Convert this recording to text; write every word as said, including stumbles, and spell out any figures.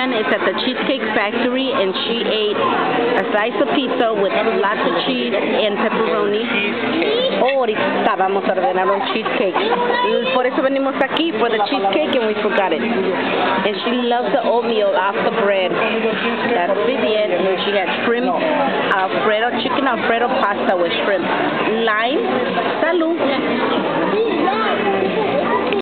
friend is at the Cheesecake Factory, and she ate a slice of pizza with lots of cheese and pepperoni. Oh, ahorita vamos a ordenar un cheesecake. Por eso venimos aquí, for the cheesecake, and we forgot it. And she loves the oatmeal off the bread. That's Vivian, and she had shrimp, Alfredo, chicken Alfredo pasta with shrimp. Lime. Salud.